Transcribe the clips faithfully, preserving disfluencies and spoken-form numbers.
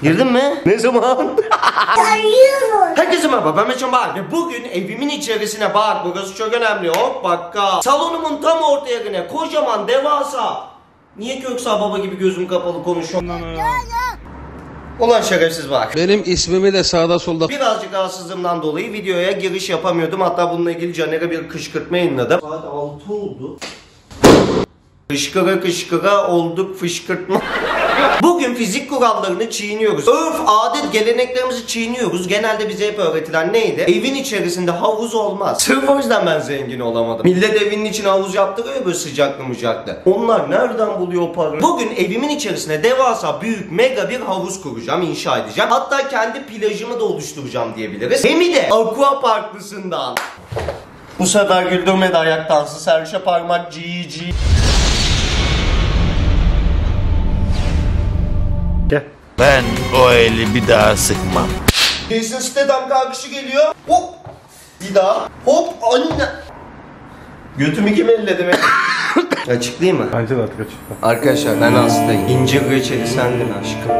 Girdin mi? Ne zaman? Herkese merhaba, ben Meçhan Bahar ve bugün evimin içerisine bak, burası çok önemli. Hop bakka. Salonumun tam orta yerine kocaman devasa. Niye Köksal Baba gibi gözüm kapalı konuşuyorum? Ulan şerefsiz bak. Benim ismimi de sağda solda. Birazcık rahatsızlığımdan dolayı videoya giriş yapamıyordum. Hatta bununla ilgili Caner'e bir kışkırtma yayınladım. Saat altı oldu. Kışkıra kışkıra olduk fışkırtma. Bugün fizik kurallarını çiğniyoruz. Örf, adet, geleneklerimizi çiğniyoruz. Genelde bize hep öğretilen neydi? Evin içerisinde havuz olmaz. Sırf o yüzden ben zengin olamadım. Millet evinin içine havuz yaptırıyor ya böyle sıcaklı mıcaklı. Onlar nereden buluyor parayı? Bugün evimin içerisine devasa, büyük, mega bir havuz kuracağım, inşa edeceğim. Hatta kendi plajımı da oluşturacağım diyebiliriz. Hem de aqua parklısından. Bu sefer güldürmedi ayak dansı. Serçe parmak G G. Ben o eli bir daha sıkmam. Jason Statham kalkışı geliyor. Hop. Bir daha. Hop. Anne. Götümü kim elledi mi? Açıklayayım mı? Bence de artık açıkla. Arkadaşlar ben hastayım. İncir reçeli sendin aşkım.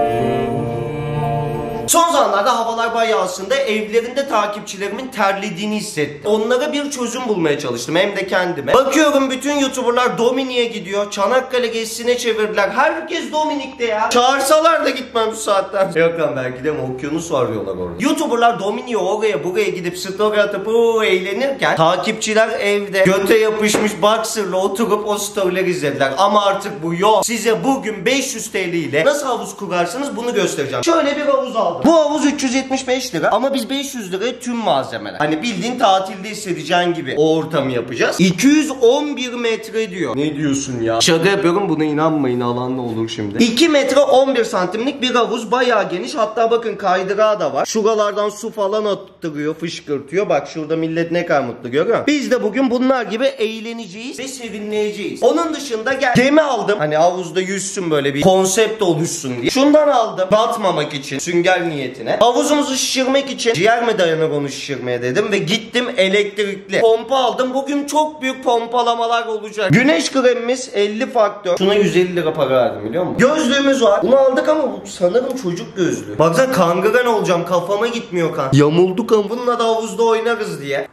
Son zamanlarda havalar bayağı ısındı. Evlerinde takipçilerimin terlediğini hissettim. Onlara bir çözüm bulmaya çalıştım. Hem de kendime. Bakıyorum bütün YouTuber'lar Dominik'e gidiyor. Çanakkale gezisine çevirdiler. Herkes Dominik'te ya. Çağırsalar da gitmem bu saatten. Yok lan belki de okyanus arıyorlar orada. YouTuber'lar Dominik'e oraya buraya gidip story atıp o eğlenirken takipçiler evde göte yapışmış boxer'la oturup o story'leri izlediler. Ama artık bu yok. Size bugün beş yüz TL ile nasıl havuz kurarsınız bunu göstereceğim. Şöyle bir havuz aldım. Bu havuz üç yüz yetmiş beş lira ama biz beş yüz liraya tüm malzemeler. Hani bildiğin tatilde hissedeceğin gibi o ortamı yapacağız. iki yüz on bir metre diyor. Ne diyorsun ya? Şaka yapıyorum, buna inanmayın, alan ne olur şimdi. iki metre on bir santimlik bir havuz, bayağı geniş. Hatta bakın kaydırağı da var. Şuralardan su falan attırıyor, fışkırtıyor. Bak şurada millet ne kadar mutlu, görüyor musun? Biz de bugün bunlar gibi eğleneceğiz ve serinleyeceğiz. Onun dışında gel gemi aldım. Hani havuzda yüzsün, böyle bir konsept oluşsun diye. Şundan aldım. Batmamak için, sünger niyetine. Havuzumuzu şişirmek için ciğer mi dayanır onu şişirmeye dedim ve gittim elektrikli pompa aldım. Bugün çok büyük pompalamalar olacak. Güneş kremimiz elli faktör. Şuna yüz elli lira para verdim biliyor musun? Gözlüğümüz var. Bunu aldık ama bu sanırım çocuk gözlüğü. Baksana kangren olacağım, kafama gitmiyor kan. Yamulduk ama bununla da havuzda oynarız diye.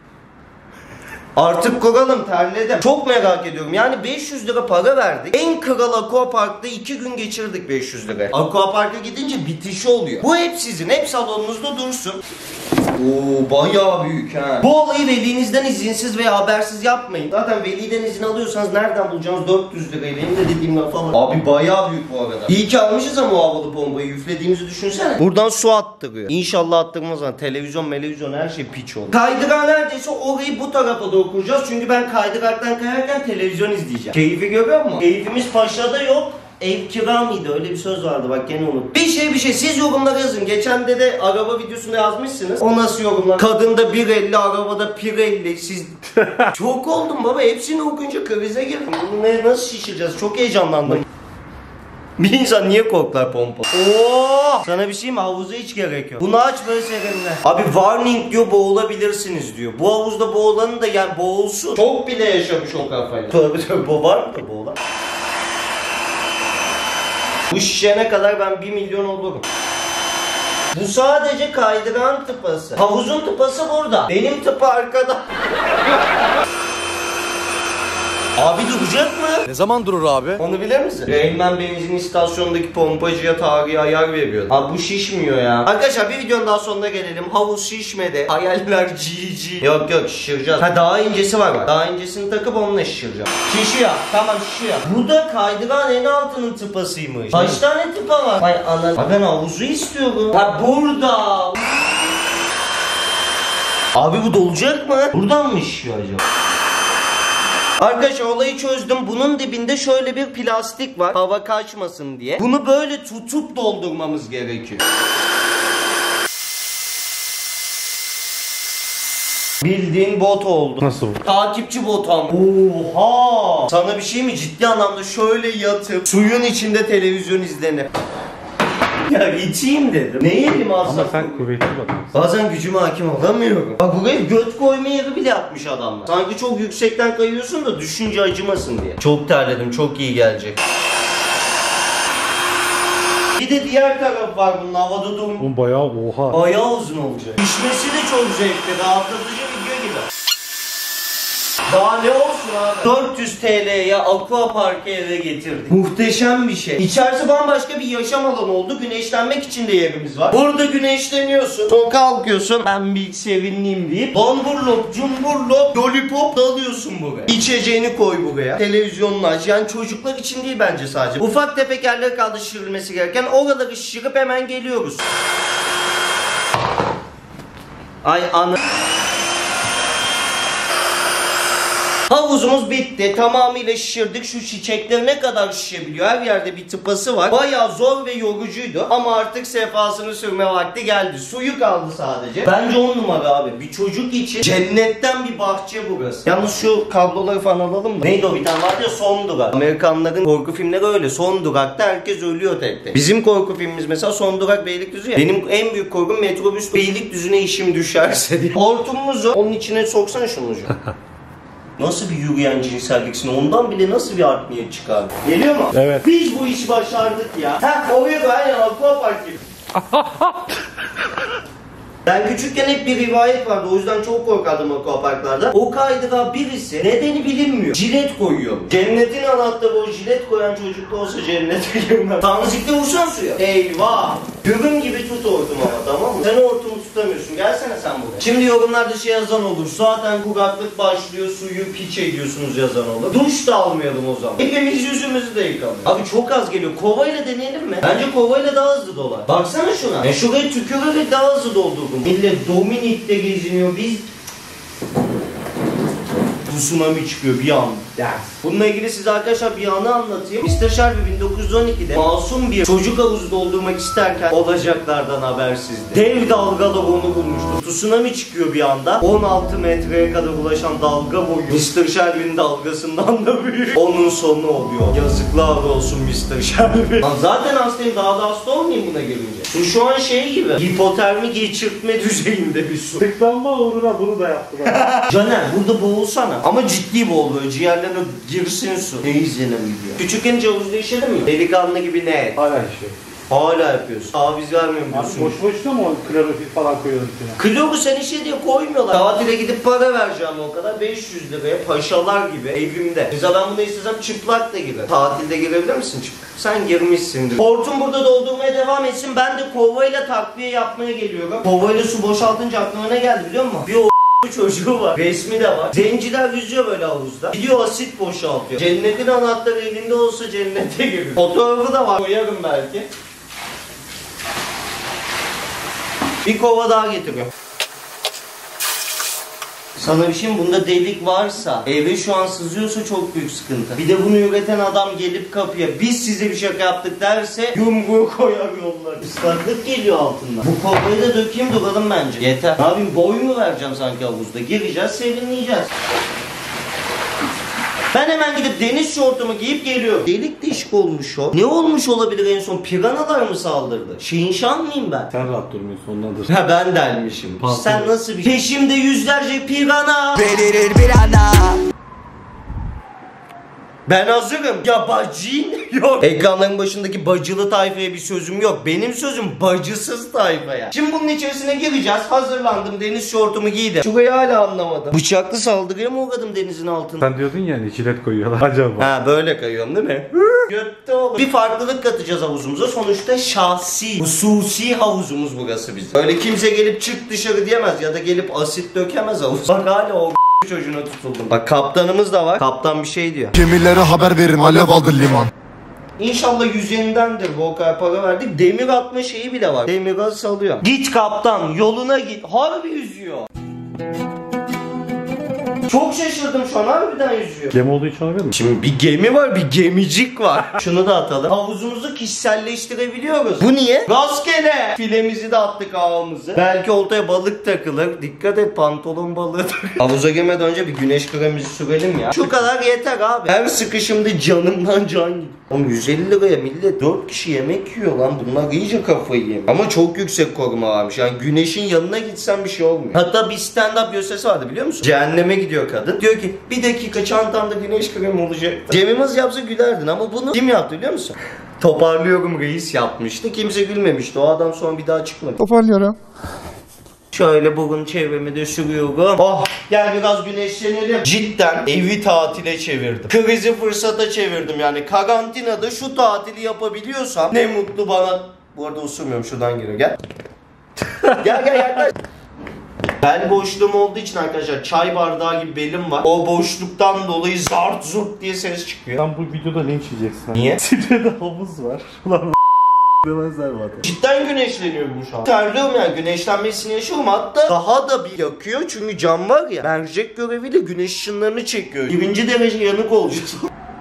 Artık kuralım, terledim. Çok merak ediyorum. Yani beş yüz lira para verdik. En kral aquaparkta iki gün geçirdik beş yüz lira. Aquapark'a gidince bitişi oluyor. Bu hep sizin. Hep salonunuzda dursun. Oo bayağı büyük ha. Bu olayı velinizden izinsiz veya habersiz yapmayın. Zaten veliden izin alıyorsanız nereden bulacağınız dört yüz lirayı. Benim de dediğim laf falan. Abi bayağı büyük bu arada. İyi ki almışız ama o havalı pompayı üflediğimizi düşünsene. Buradan su attırıyor. İnşallah attırmaz ama televizyon, televizyon her şey piç olur. Kaydırağı neredeyse orayı bu tarafa doğru kuracağız. Çünkü ben kaydıraktan kayarken televizyon izleyeceğim. Keyfi görüyor musun? Keyfimiz paşada yok. Ev kira mıydı? Öyle bir söz vardı bak, gene unut. Bir şey bir şey siz yorumlara yazın. Geçen de de araba videosunda yazmışsınız. O nasıl yorumlar? Kadında bir elli, arabada Pirelli. Siz çok oldum baba. Hepsini okuyunca krize girdim. Bunu ne, nasıl şişireceğiz? Çok heyecanlandım. Bir insan niye korklar pompa? Oo! Sana bir şey mi? Havuza hiç gerek yok. Bunu aç böyle serinle. Abi warning diyor, boğulabilirsiniz diyor. Bu havuzda boğulanı da yani boğulsun. Çok bile yaşamış o kafayla. Tabii tabii, bu var mı da boğulan? Bu şişene kadar ben bir milyon olurum. Bu sadece kaydıran tıpası. Havuzun tıpası burada. Benim tıpı arkada. Abi duracak mı? Ne zaman durur abi? Onu bilir misin? Reynmen benzin istasyonundaki pompacıya tarihi ayar veriyor. Abi bu şişmiyor ya. Arkadaşlar bir videonun daha sonuna gelelim. Havuz şişmedi. Hayaller G G. Yok yok, şişireceğiz. Ha daha incesi var bak. Daha incesini takıp onunla şişireceğim. Şişiyor. Tamam şişiyor. Bu da kaydıran en altının tıpasıymış. Kaç tane tıpa var? Vay anam. Ha ben havuzu istiyorum. Ha burada. Abi bu dolacak mı? Buradan mı şişiyor acaba? Arkadaşlar olayı çözdüm. Bunun dibinde şöyle bir plastik var. Hava kaçmasın diye. Bunu böyle tutup doldurmamız gerekiyor. Bildiğin bot oldu. Nasıl bu? Takipçi botu ama. Oha! Sana bir şey mi? Ciddi anlamda şöyle yatıp suyun içinde televizyon izlenir. Ya içeyim dedim. Ne yedim aslında? Ama sen kuvvetli bakarsın. Bazen gücüme hakim olamıyorum. Bak buraya göt koyma yeri bile yapmış adamlar. Sanki çok yüksekten kayıyorsun da düşünce acımasın diye. Çok terledim, çok iyi gelecek. Bir Bir de diğer taraf var bunun, havada durma. Oğlum bayağı oha. Bayağı uzun olacak. Pişmesi de çok zevkli, rahatlatıcı video gibi. Daha ne olsun abi? dört yüz T L'ye Aqua Park'ı eve getirdik. Muhteşem bir şey. İçerisi bambaşka bir yaşam alanı oldu. Güneşlenmek için de yerimiz var. Burada güneşleniyorsun. Sonra kalkıyorsun. Ben bir sevinliyim deyip bamburlop, cumburlop, lollipop dalıyorsun buraya. İçeceğini koy buraya. Televizyonunu aç. Yani çocuklar için değil bence sadece. Ufak tefek yerler kaldı şişirilmesi gereken. Oraları şişirip hemen geliyoruz. Ay ana... Havuzumuz bitti. Tamamıyla şişirdik. Şu çiçekler ne kadar şişebiliyor? Her yerde bir tıpası var. Bayağı zor ve yorucuydu. Ama artık sefasını sürme vakti geldi. Suyu kaldı sadece. Bence on numara abi. Bir çocuk için cennetten bir bahçe burası. Yalnız şu kabloları falan alalım da. Neydi o bir tane vardı ya, Son Durak. Amerikanların korku filmleri öyle. Son Durak'ta herkes ölüyor tek tek. Bizim korku filmimiz mesela Son Durak Beylikdüzü ya. Benim en büyük korkum metrobüs Beylikdüzü'ne işim düşerse diye. Hortumumuzu onun içine soksana şunu ucu. Nasıl bir yürüyen cinselliksin? Ondan bile nasıl bir art niyet çıkar? Geliyor mu? Evet. Biz bu işi başardık ya. Heh, oraya da aynen Aqua Park gibi. Ben küçükken hep bir rivayet vardı, o yüzden çok korkardım aquaparklarda. O kaydıra birisi, nedeni bilinmiyor, jilet koyuyor. Cennetin anahtarı o jilet koyan çocuk da olsa cennete girmez. Tanzikte vursan suya. Eyvah! Gürüm gibi tut hortumu ama, tamam mı? Sen hortumu tutamıyorsun, gelsene sen buraya. Şimdi yorumlarda şey yazan olur, zaten kuraklık başlıyor, suyu piç ediyorsunuz yazan olur. Duş da almayalım o zaman. Hepimiz yüzümüzü de yıkalım. Abi çok az geliyor, kovayla deneyelim mi? Bence kovayla daha hızlı dolar. Baksana şuna. E şuraya tükürerek daha hızlı doldurdum. Millet Dominik'te geziniyor, biz tsunami çıkıyor bir an. Bununla ilgili size arkadaşlar bir anı anlatayım. mister Shelby bin dokuz yüz on ikide masum bir çocuk havuzu doldurmak isterken olacaklardan habersizdi. Dev dalgalar onu bulmuştu. Tsunami çıkıyor bir anda. on altı metreye kadar ulaşan dalga boyu mister Shelby'nin dalgasından da büyük. Onun sonu oluyor. Yazıklar olsun mister Shelby. Lan zaten hastayım, daha da hasta olmayayım buna gelince. Su şu an şey gibi, hipotermi geçirtme düzeyinde bir su. Tıklanma uğruna bunu da yaptılar. Caner burada boğulsana. Ama ciddi boğul böyle, ciğerlerine girsin su. Ne izlenen video. Küçükken hiç havuzda işledin mi? Delikanlı gibi ne? Hala şey. Hala yapıyorsun. Taviz vermiyorum Abi diyorsun. boş boşuna mı o klorofil falan koyuyorsun içine? Kloru sen işe diye koymuyorlar. Tatile gidip para vereceğim o kadar. beş yüz liraya paşalar gibi evimde. Mesela ben bunu istesem çıplak da girer. Tatilde girebilir misin çıplak? Sen girmişsindir. Hortum burada doldurmaya devam etsin. Ben de kovayla takviye yapmaya geliyorum. Kovayla su boşaltınca aklıma ne geldi biliyor musun? Bir o bu çocuğu var. Resmi de var. Zenciler yüzüyor böyle havuzda. Gidiyor asit boşaltıyor. Cennetin anahtarı elinde olsa cennete girir. Fotoğrafı da var. Koyarım belki. Bir kova daha getiriyorum. Sana bir şey mi? Bunda delik varsa, eve şu an sızıyorsa çok büyük sıkıntı. Bir de bunu üreten adam gelip kapıya biz size bir şaka yaptık derse yumruğu koyar yollar. Islaklık geliyor altından. Bu kovayı da dökeyim duralım bence. Yeter. Ne yapayım, boy mu vereceğim sanki havuzda? Gireceğiz, serinleyeceğiz. Ben hemen gidip deniz şortumu giyip geliyorum. Delik deşik olmuş o. Ne olmuş olabilir en son? Piranalar mı saldırdı? Şinşan mıyım ben? Sen rahat durmuyorsun ondandır. Ha ben delmişim. Pantolon. Sen nasıl bir... Peşimde yüzlerce pirana. Verir bir ana. Ben hazırım. Ya bacın yok. Ekranların başındaki bacılı tayfaya bir sözüm yok. Benim sözüm bacısız tayfaya. Şimdi bunun içerisine gireceğiz. Hazırlandım. Deniz şortumu giydim. Şurayı hala anlamadım. Bıçaklı saldırıya mı uğradım denizin altında? Sen diyordun ya hani jilet koyuyorlar. Acaba. Ha böyle kayıyorum değil mi? Götte olur. Bir farklılık katacağız havuzumuza. Sonuçta şahsi, hususi havuzumuz burası bizim. Öyle kimse gelip çık dışarı diyemez ya da gelip asit dökemez havuz. Bak hala o çocuğuna tutuldum. Bak kaptanımız da var. Kaptan bir şey diyor. Gemilere haber verin, alev aldı liman. İnşallah yüzeyindendir, bu kadar para verdik. Demir atma şeyi bile var. Demir salıyor. Git kaptan, yoluna git. Harbi yüzüyor. Çok şaşırdım şu an, harbiden yüzüyor. Gemi olduğu için olabilir mi? Şimdi bir gemi var, bir gemicik var. Şunu da atalım. Havuzumuzu kişiselleştirebiliyoruz. Bu niye? Rastgele. Filemizi de attık ağımızı. Belki oltaya balık takılır. Dikkat et, pantolon balığı takılır. Havuza girmeden önce bir güneş kremimizi sürelim ya. Şu kadar yeter abi. Her sıkışımda canımdan can gidiyor. Oğlum yüz elli liraya millet dört kişi yemek yiyor lan. Bunlar iyice kafayı yemiyor. Ama çok yüksek koruma varmış. Yani güneşin yanına gitsen bir şey olmuyor. Hatta bir stand-up gösterisi vardı biliyor musun? Cehenneme gidiyor kadın. Diyor ki bir dakika çantamda güneş kremi olacak. Cem Yılmaz yapsa gülerdin ama bunu kim yaptı biliyor musun? Toparlıyorum reis yapmıştı. Kimse gülmemişti. O adam sonra bir daha çıkmadı. Toparlıyorum. Şöyle burun çevremi de sürüyorum. Oh, gel biraz güneşlenelim. Cidden evi tatile çevirdim. Krizi fırsata çevirdim yani. Karantinada şu tatili yapabiliyorsam ne mutlu bana. Bu arada usurmuyorum, şuradan giriyor. Gel. Gel gel yaklaş. Bel boşluğum olduğu için arkadaşlar çay bardağı gibi belim var. O boşluktan dolayı zart zurt diye ses çıkıyor. Sen bu videoda linç yiyeceksin. Niye? Sivri'de havuz var. Ulan demezler zaten. Cidden güneşleniyorum şu an. Terliyorum yani, güneşlenmesini yaşıyorum. Hatta daha da bir yakıyor çünkü cam var ya. Mercek göreviyle güneş ışınlarını çekiyor. Birinci derece yanık olacağız.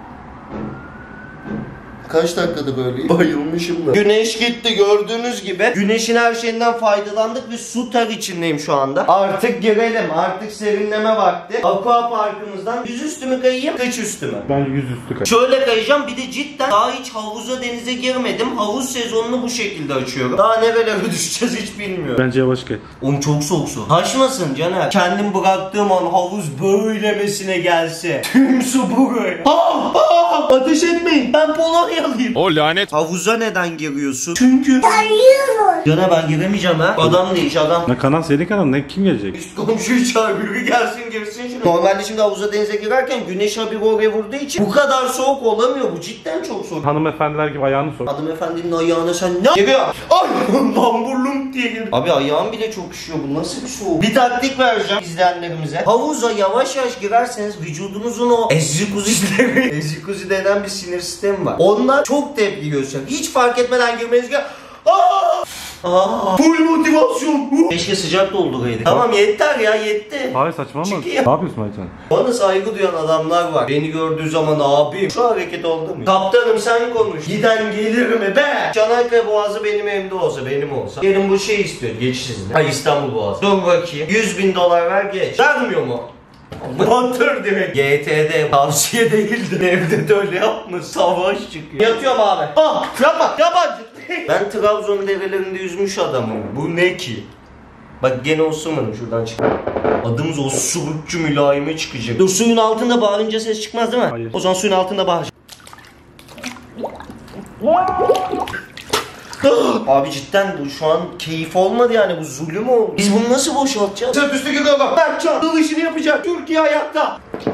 Kaç dakikada böyle bayılmışım da. Güneş gitti gördüğünüz gibi. Güneşin her şeyinden faydalandık ve su ter içindeyim şu anda. Artık girelim. Artık serinleme vakti. Aqua parkımızdan yüzüstü mü kayayım, kıç üstü mü? Ben yüzüstü kay. Şöyle kayacağım. Bir de cidden daha hiç havuza denize girmedim. Havuz sezonunu bu şekilde açıyorum. Daha nerelere düşeceğiz hiç bilmiyorum. Bence yavaş kay. Oğlum çok soğuk su. Taşmasın Caner. Kendim bıraktığım an havuz böylemesine gelse. Tüm su buraya. Ah, ah, ateş etmeyin. Ben Polonyalıyım. O lanet. Havuza neden giriyorsun? Çünkü Caner ben giremeyeceğim ha. Adam değiş adam. Ne kanal senin kanal, ne kim gelecek? Üst komşuyu çağır, biri gelsin girsin şunu. Normalde şimdi havuza denize girerken güneş haberi oraya vurduğu için bu kadar soğuk olamıyor. Bu cidden çok soğuk. Hanımefendiler gibi ayağını sok. Hanımefendinin ayağına sen ne giriyor? Ay bamburlum diye girdi. Abi ayağım bile çok üşüyor, bu nasıl bir soğuk? Bir taktik vereceğim izleyenlerimize. Havuza yavaş yavaş girerseniz vücudunuzun o ezikuzileri ezikuzi denen bir sinir sistemi var. Onlar çok tepki gösterir. Hiç fark etmeden girmeniz gerekiyor. Aa! Aa! Full motivasyon. Keşke sıcak dolduraydık. Tamam yeter ya, yetti. Hayır saçmalama. Ne Çıkayım. yapıyorsun Aycan? Bana saygı duyan adamlar var. Beni gördüğü zaman abim. Şu hareket oldu mu? Kaptanım sen konuş. Giden gelir mi be? Çanakkale Boğazı benim elimde olsa, benim olsa. Yerim bu şey istiyor, geçişsizlik. Ha İstanbul Boğazı. Dur bakayım. yüz bin dolar ver geç. Vermiyor mu? Batır direkt. G T'de tavsiye değildi. Evde de öyle yapma. Savaş çıkıyor. Yatıyorum abi. Ah yapma. Yabancı. Ben Trabzon derelerinde yüzmüş adamım. Bu ne ki? Bak gene osurmadım, şuradan çık. Adımız o surukçu mülayime çıkacak. Dur, suyun altında bağırınca ses çıkmaz değil mi? Hayır. O zaman suyun altında bağır. Abi cidden bu şu an keyif olmadı yani, bu zulüm oldu. Biz bunu nasıl boşaltacağız? Sırt üstü gidiyorlar. Berkcan hıl işini yapacak. Türkiye hayatta.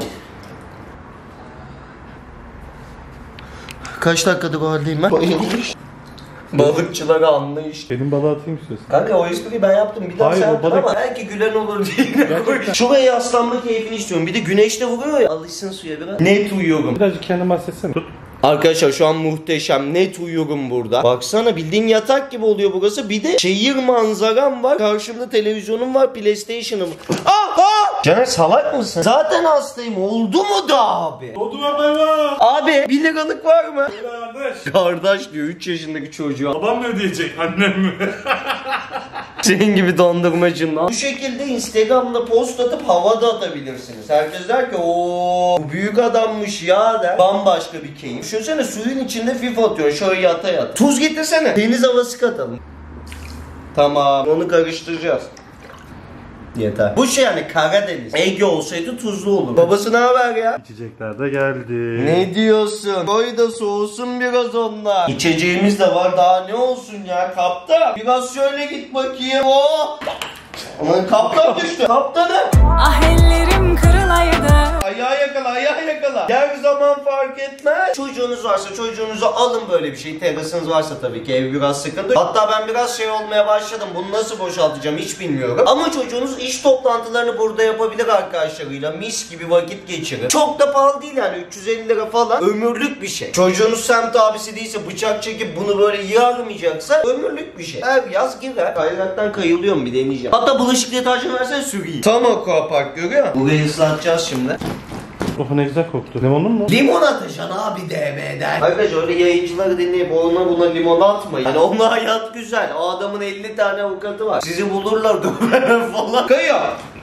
Kaç dakikadır bu haldeyim ben? Bayılmış. Balıkçılara anlayış. Benim balığı atayım istiyorsun. Kanka o espriyi ben yaptım, bir daha Hayır, sen o yaptın balık- ama belki gülen olur diye. Şuraya yaslanma keyfini istiyorum. Bir de güneşte vuruyor ya. Alışsın suya biraz. Net uyuyorum. Birazcık kendin bahsetsene. Tut. Arkadaşlar şu an muhteşem, net uyuyorum burada. Baksana bildiğin yatak gibi oluyor burası. Bir de şehir manzaram var. Karşımda televizyonum var, PlayStation'ım. Ah ah! Caner salak mısın? Zaten hastayım. Oldu mu da abi? Oldu mu baba? Abi bir liralık var mı? Kardeş. Kardeş diyor üç yaşındaki çocuğa. Babam ne ödeyecek, annem mi? Senin gibi dondurmacın lan. Bu şekilde Instagram'da post atıp havada atabilirsiniz. Herkes der ki ooo bu büyük adammış ya der. Bambaşka bir keyif. Düşünsene suyun içinde FIFA atıyorsun şöyle yata yata. Tuz getirsene. Deniz havası katalım. Tamam, onu karıştıracağız. Yeter. Bu şey yani Karadeniz. Ege olsaydı tuzlu olur. Babası ne haber ya? İçecekler de geldi. Ne diyorsun? Koy da soğusun biraz onlar. İçeceğimiz de var, daha ne olsun ya kaptan. Biraz şöyle git bakayım. Oh! Aman kaptan düştü. Kaptanım. Ah ellerim kırılaydı. Ayağı yakala, ayağı yakala. Her zaman fark etmez. Çocuğunuz varsa çocuğunuzu alın böyle bir şey. Terasınız varsa tabii ki, ev biraz sıkıntı. Hatta ben biraz şey olmaya başladım. Bunu nasıl boşaltacağım hiç bilmiyorum. Ama çocuğunuz iş toplantılarını burada yapabilir arkadaşlarıyla. Mis gibi vakit geçirir. Çok da pahalı değil yani, üç yüz elli lira falan. Ömürlük bir şey. Çocuğunuz semt abisi değilse, bıçak çekip bunu böyle yarmayacaksa ömürlük bir şey. Her yaz girer. Kayraktan kayılıyor mu bir deneyeceğim. Hatta bulaşık deterjanı versene süreyim. Tam aquapark görüyor musun? Burayı ıslatacağız şimdi. Oh ne güzel koktu. Limonun mu? Limon atacaksın abi D M'den. Arkadaşlar öyle yayıncıları dinleyip ona buna limon atmayın. Hani onun hayat güzel. O adamın elli tane avukatı var. Sizi bulurlar döver falan. Kayıyor.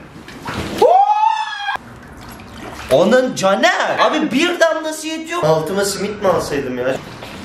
Onun Caner. Abi bir damlası yetiyor. Altıma simit mi alsaydım ya?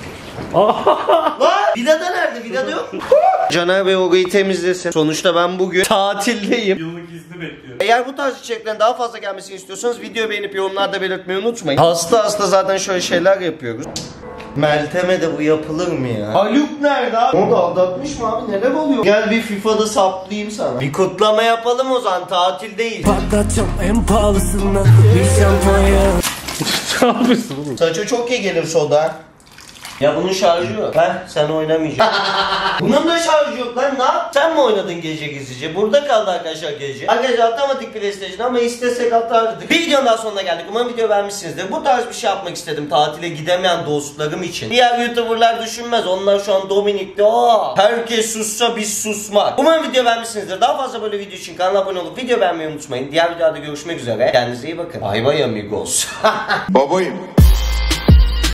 Lan Vida'da nerede? Vida'da yok mu? Caner Bey orayı temizlesin. Sonuçta ben bugün tatildeyim. Yıllık izni bekliyorum. Eğer bu tarz içeriklerin daha fazla gelmesini istiyorsanız videoyu beğenip yorumlarda belirtmeyi unutmayın. Hasta hasta zaten şöyle şeyler yapıyoruz. Meltem'e de bu yapılır mı ya? Haluk nerede abi? Onu da aldatmış mı abi? Neler oluyor? Gel bir FIFA'da saplayayım sana. Bir kutlama yapalım o zaman, tatil değil. Patlatacağım en pahalısından bir şampanya. Ne yapıyorsun oğlum? Saça çok iyi gelir soda. Ya bunun şarjı yok. Heh, sen oynamayacaksın. Bunun da şarjı yok lan, ne yap? Sen mi oynadın gece gizlice? Burada kaldı arkadaşlar gece. Arkadaşlar atamadık PlayStation ama istesek atardık. Bir videonun daha sonuna geldik. Umarım video beğenmişsinizdir. Bu tarz bir şey yapmak istedim tatile gidemeyen dostlarım için. Diğer YouTuber'lar düşünmez. Onlar şu an Dominik'te. Aa, herkes sussa biz susmak. Umarım video beğenmişsinizdir. Daha fazla böyle video için kanala abone olup video beğenmeyi unutmayın. Diğer videoda görüşmek üzere. Kendinize iyi bakın. Bay bay amigos. Babayım.